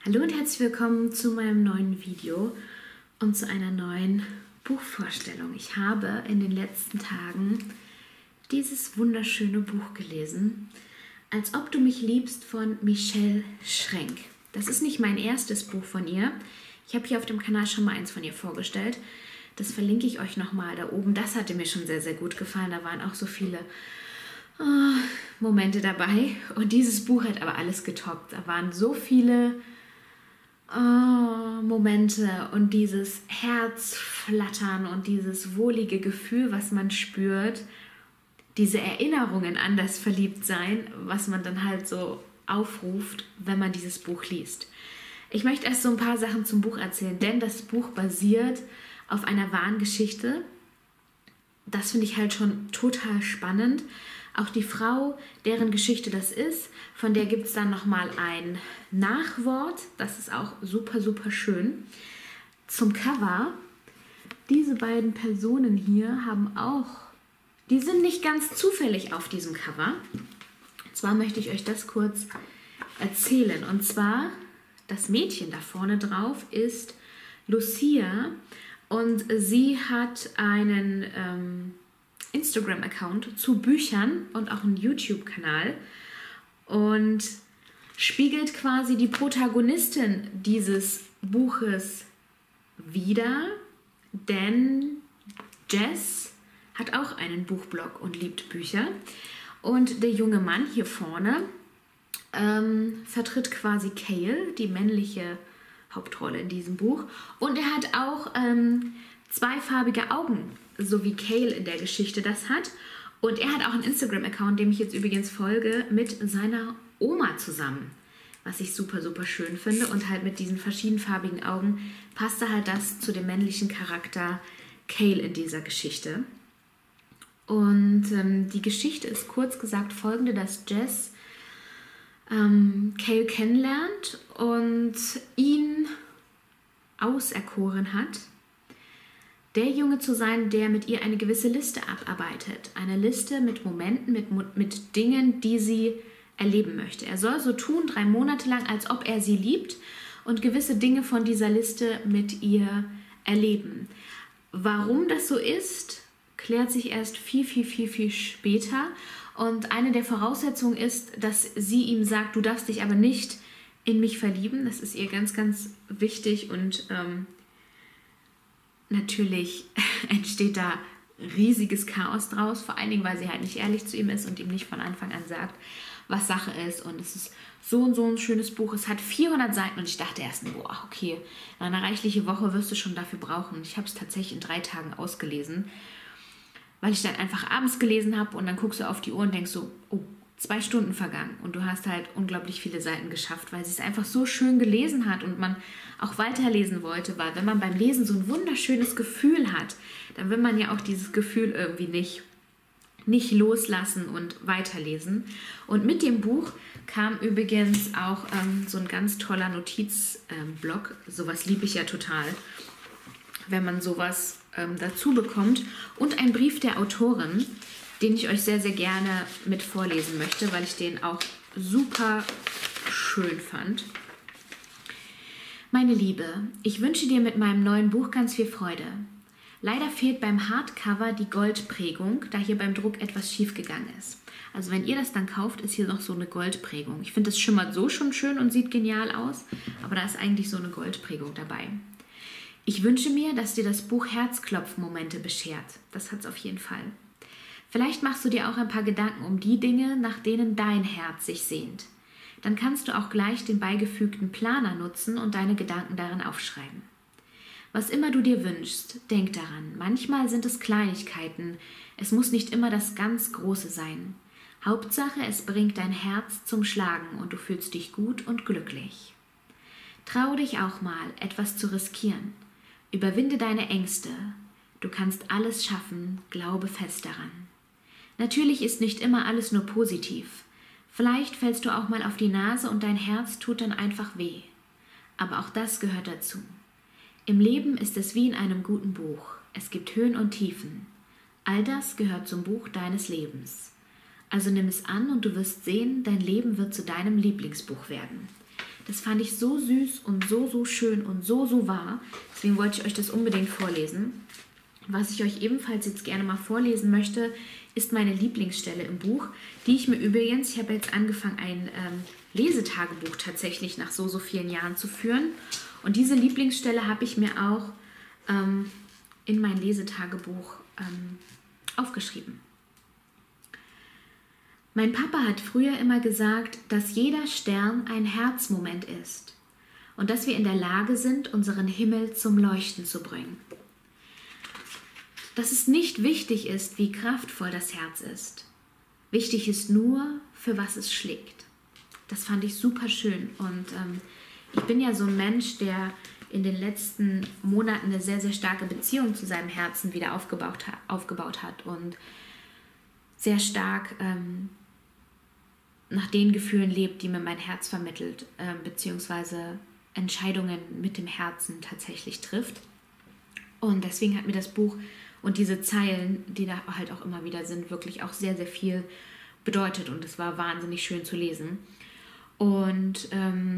Hallo und herzlich willkommen zu meinem neuen Video und zu einer neuen Buchvorstellung. Ich habe in den letzten Tagen dieses wunderschöne Buch gelesen, Als ob du mich liebst von Michelle Schrenk. Das ist nicht mein erstes Buch von ihr. Ich habe hier auf dem Kanal schon mal eins von ihr vorgestellt. Das verlinke ich euch nochmal da oben. Das hatte mir schon sehr, sehr gut gefallen. Da waren auch so viele Momente dabei. Und dieses Buch hat aber alles getoppt. Da waren so viele Momente und dieses Herzflattern und dieses wohlige Gefühl, was man spürt, diese Erinnerungen an das Verliebtsein, was man dann halt so aufruft, wenn man dieses Buch liest. Ich möchte erst so ein paar Sachen zum Buch erzählen, denn das Buch basiert auf einer wahren Geschichte. Das finde ich halt schon total spannend. Auch die Frau, deren Geschichte das ist, von der gibt es dann nochmal ein Nachwort. Das ist auch super, super schön. Zum Cover. Diese beiden Personen hier haben auch, die sind nicht ganz zufällig auf diesem Cover. Und zwar möchte ich euch das kurz erzählen. Und zwar, das Mädchen da vorne drauf ist Lucia und sie hat einen Instagram-Account zu Büchern und auch einen YouTube-Kanal und spiegelt quasi die Protagonistin dieses Buches wider, denn Jess hat auch einen Buchblog und liebt Bücher und der junge Mann hier vorne vertritt quasi Cale, die männliche Hauptrolle in diesem Buch, und er hat auch zweifarbige Augen, so wie Cale in der Geschichte das hat. Und er hat auch einen Instagram-Account, dem ich jetzt übrigens folge, mit seiner Oma zusammen. Was ich super, super schön finde. Und halt mit diesen verschiedenfarbigen Augen passte halt das zu dem männlichen Charakter Cale in dieser Geschichte. Und die Geschichte ist kurz gesagt folgende, dass Jess Cale kennenlernt und ihn auserkoren hat, der Junge zu sein, der mit ihr eine gewisse Liste abarbeitet. Eine Liste mit Momenten, mit Dingen, die sie erleben möchte. Er soll so tun, 3 Monate lang, als ob er sie liebt und gewisse Dinge von dieser Liste mit ihr erleben. Warum das so ist, klärt sich erst viel, viel, viel, viel später. Und eine der Voraussetzungen ist, dass sie ihm sagt, du darfst dich aber nicht in mich verlieben. Das ist ihr ganz, ganz wichtig und natürlich entsteht da riesiges Chaos draus, vor allen Dingen, weil sie halt nicht ehrlich zu ihm ist und ihm nicht von Anfang an sagt, was Sache ist. Und es ist so und so ein schönes Buch. Es hat 400 Seiten und ich dachte erst, boah, okay, eine reichliche Woche wirst du schon dafür brauchen. Ich habe es tatsächlich in 3 Tagen ausgelesen, weil ich dann einfach abends gelesen habe und dann guckst du auf die Uhr und denkst so, oh, 2 Stunden vergangen und du hast halt unglaublich viele Seiten geschafft, weil sie es einfach so schön gelesen hat und man auch weiterlesen wollte, weil wenn man beim Lesen so ein wunderschönes Gefühl hat, dann will man ja auch dieses Gefühl irgendwie nicht loslassen und weiterlesen. Und mit dem Buch kam übrigens auch so ein ganz toller Notizblock. Sowas liebe ich ja total, wenn man sowas dazu bekommt. Und ein Brief der Autorin, den ich euch sehr, sehr gerne mit vorlesen möchte, weil ich den auch super schön fand. Meine Liebe, ich wünsche dir mit meinem neuen Buch ganz viel Freude. Leider fehlt beim Hardcover die Goldprägung, da hier beim Druck etwas schief gegangen ist. Also wenn ihr das dann kauft, ist hier noch so eine Goldprägung. Ich finde, das schimmert so schon schön und sieht genial aus, aber da ist eigentlich so eine Goldprägung dabei. Ich wünsche mir, dass dir das Buch Herzklopfmomente beschert. Das hat es auf jeden Fall. Vielleicht machst du dir auch ein paar Gedanken um die Dinge, nach denen dein Herz sich sehnt. Dann kannst du auch gleich den beigefügten Planer nutzen und deine Gedanken darin aufschreiben. Was immer du dir wünschst, denk daran. Manchmal sind es Kleinigkeiten. Es muss nicht immer das ganz Große sein. Hauptsache, es bringt dein Herz zum Schlagen und du fühlst dich gut und glücklich. Trau dich auch mal, etwas zu riskieren. Überwinde deine Ängste. Du kannst alles schaffen, glaube fest daran. Natürlich ist nicht immer alles nur positiv. Vielleicht fällst du auch mal auf die Nase und dein Herz tut dann einfach weh. Aber auch das gehört dazu. Im Leben ist es wie in einem guten Buch. Es gibt Höhen und Tiefen. All das gehört zum Buch deines Lebens. Also nimm es an und du wirst sehen, dein Leben wird zu deinem Lieblingsbuch werden. Das fand ich so süß und so, so schön und so, so wahr. Deswegen wollte ich euch das unbedingt vorlesen. Was ich euch ebenfalls jetzt gerne mal vorlesen möchte, ist meine Lieblingsstelle im Buch, die ich mir übrigens, ich habe jetzt angefangen, ein Lesetagebuch tatsächlich nach so, so vielen Jahren zu führen. Und diese Lieblingsstelle habe ich mir auch in mein Lesetagebuch aufgeschrieben. Mein Papa hat früher immer gesagt, dass jeder Stern ein Herzmoment ist und dass wir in der Lage sind, unseren Himmel zum Leuchten zu bringen. Dass es nicht wichtig ist, wie kraftvoll das Herz ist. Wichtig ist nur, für was es schlägt. Das fand ich super schön und ich bin ja so ein Mensch, der in den letzten Monaten eine sehr, sehr starke Beziehung zu seinem Herzen wieder aufgebaut hat und sehr stark nach den Gefühlen lebt, die mir mein Herz vermittelt, beziehungsweise Entscheidungen mit dem Herzen tatsächlich trifft. Und deswegen hat mir das Buch und diese Zeilen, die da halt auch immer wieder sind, wirklich auch sehr, sehr viel bedeutet und es war wahnsinnig schön zu lesen. Und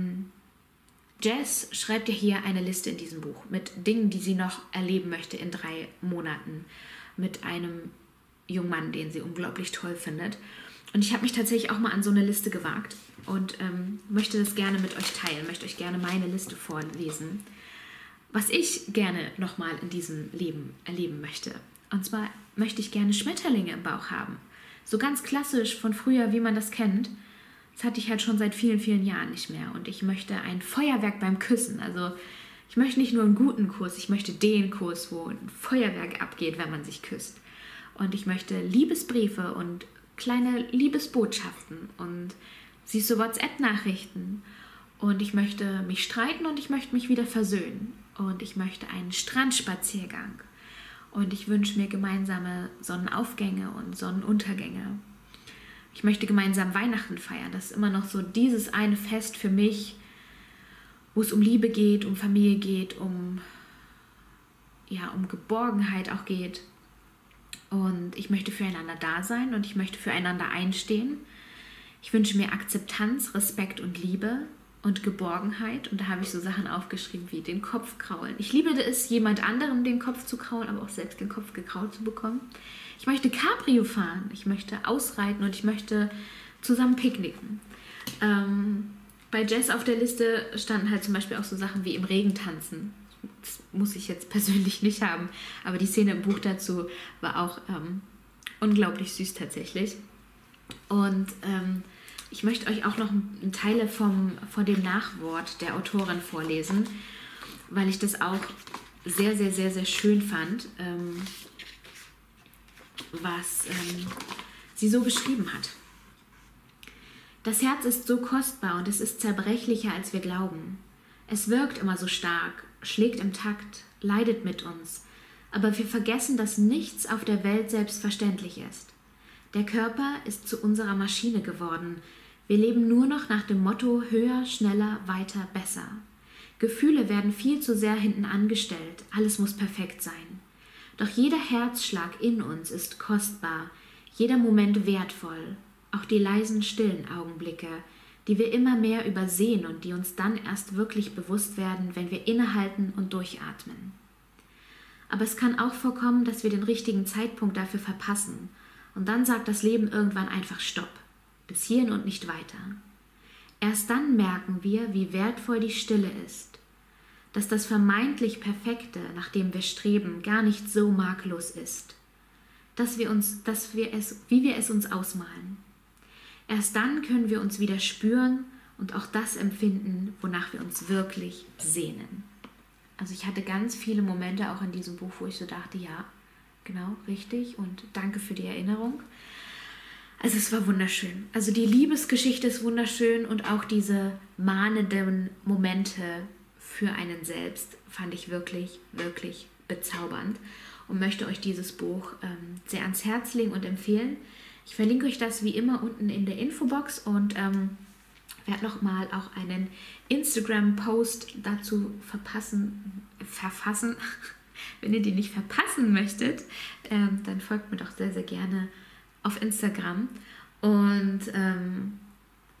Jess schreibt ja hier eine Liste in diesem Buch mit Dingen, die sie noch erleben möchte in 3 Monaten mit einem jungen Mann, den sie unglaublich toll findet. Und ich habe mich tatsächlich auch mal an so eine Liste gewagt und möchte das gerne mit euch teilen, möchte euch gerne meine Liste vorlesen, was ich gerne nochmal in diesem Leben erleben möchte. Und zwar möchte ich gerne Schmetterlinge im Bauch haben. So ganz klassisch von früher, wie man das kennt. Das hatte ich halt schon seit vielen, vielen Jahren nicht mehr. Und ich möchte ein Feuerwerk beim Küssen. Also ich möchte nicht nur einen guten Kuss, ich möchte den Kuss, wo ein Feuerwerk abgeht, wenn man sich küsst. Und ich möchte Liebesbriefe und kleine Liebesbotschaften und süße WhatsApp-Nachrichten. Und ich möchte mich streiten und ich möchte mich wieder versöhnen. Und ich möchte einen Strandspaziergang. Und ich wünsche mir gemeinsame Sonnenaufgänge und Sonnenuntergänge. Ich möchte gemeinsam Weihnachten feiern. Das ist immer noch so dieses eine Fest für mich, wo es um Liebe geht, um Familie geht, um Geborgenheit auch geht. Und ich möchte füreinander da sein und ich möchte füreinander einstehen. Ich wünsche mir Akzeptanz, Respekt und Liebe und Geborgenheit. Und da habe ich so Sachen aufgeschrieben wie den Kopf kraulen. Ich liebe es, jemand anderem den Kopf zu kraulen, aber auch selbst den Kopf gekrault zu bekommen. Ich möchte Cabrio fahren, ich möchte ausreiten und ich möchte zusammen picknicken. Bei Jess auf der Liste standen halt zum Beispiel auch so Sachen wie im Regen tanzen. Das muss ich jetzt persönlich nicht haben, aber die Szene im Buch dazu war auch unglaublich süß tatsächlich. Und ich möchte euch auch noch Teile von dem Nachwort der Autorin vorlesen, weil ich das auch sehr, sehr, sehr, sehr schön fand, was sie so beschrieben hat. Das Herz ist so kostbar und es ist zerbrechlicher, als wir glauben. Es wirkt immer so stark, schlägt im Takt, leidet mit uns, aber wir vergessen, dass nichts auf der Welt selbstverständlich ist. Der Körper ist zu unserer Maschine geworden. Wir leben nur noch nach dem Motto höher, schneller, weiter, besser. Gefühle werden viel zu sehr hinten angestellt, alles muss perfekt sein. Doch jeder Herzschlag in uns ist kostbar, jeder Moment wertvoll, auch die leisen, stillen Augenblicke, die wir immer mehr übersehen und die uns dann erst wirklich bewusst werden, wenn wir innehalten und durchatmen. Aber es kann auch vorkommen, dass wir den richtigen Zeitpunkt dafür verpassen und dann sagt das Leben irgendwann einfach Stopp, bis hierhin und nicht weiter. Erst dann merken wir, wie wertvoll die Stille ist, dass das vermeintlich Perfekte, nach dem wir streben, gar nicht so makellos ist, wie wir es uns ausmalen. Erst dann können wir uns wieder spüren und auch das empfinden, wonach wir uns wirklich sehnen. Also ich hatte ganz viele Momente auch in diesem Buch, wo ich so dachte, ja, genau, richtig und danke für die Erinnerung. Also es war wunderschön. Also die Liebesgeschichte ist wunderschön und auch diese mahnenden Momente für einen selbst fand ich wirklich, wirklich bezaubernd und möchte euch dieses Buch sehr ans Herz legen und empfehlen. Ich verlinke euch das wie immer unten in der Infobox und werde nochmal auch einen Instagram-Post dazu verfassen. Wenn ihr die nicht verpassen möchtet, dann folgt mir doch sehr, sehr gerne auf Instagram. Und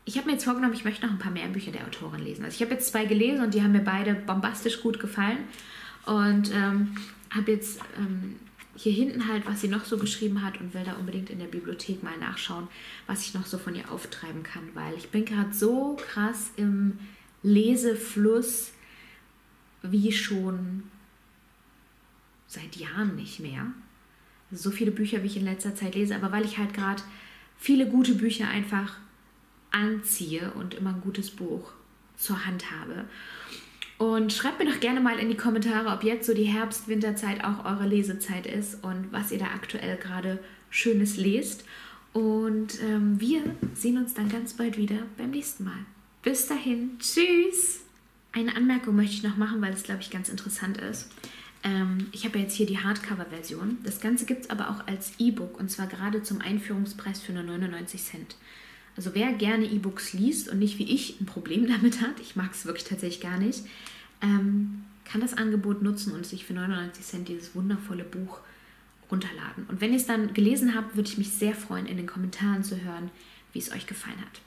ich habe mir jetzt vorgenommen, ich möchte noch ein paar mehr Bücher der Autorin lesen. Also ich habe jetzt 2 gelesen und die haben mir beide bombastisch gut gefallen. Und habe jetzt hier hinten halt, was sie noch so geschrieben hat und will da unbedingt in der Bibliothek mal nachschauen, was ich noch so von ihr auftreiben kann. Weil ich bin gerade so krass im Lesefluss wie schon seit Jahren nicht mehr. So viele Bücher, wie ich in letzter Zeit lese, aber weil ich halt gerade viele gute Bücher einfach anziehe und immer ein gutes Buch zur Hand habe. Und schreibt mir doch gerne mal in die Kommentare, ob jetzt so die Herbst-Winterzeit auch eure Lesezeit ist und was ihr da aktuell gerade Schönes lest. Und wir sehen uns dann ganz bald wieder beim nächsten Mal. Bis dahin, tschüss! Eine Anmerkung möchte ich noch machen, weil es, glaube ich, ganz interessant ist. Ich habe jetzt hier die Hardcover-Version. Das Ganze gibt es aber auch als E-Book und zwar gerade zum Einführungspreis für nur 99 Cent. Also wer gerne E-Books liest und nicht wie ich ein Problem damit hat, ich mag es wirklich tatsächlich gar nicht, kann das Angebot nutzen und sich für 99 Cent dieses wundervolle Buch runterladen. Und wenn ihr es dann gelesen habt, würde ich mich sehr freuen, in den Kommentaren zu hören, wie es euch gefallen hat.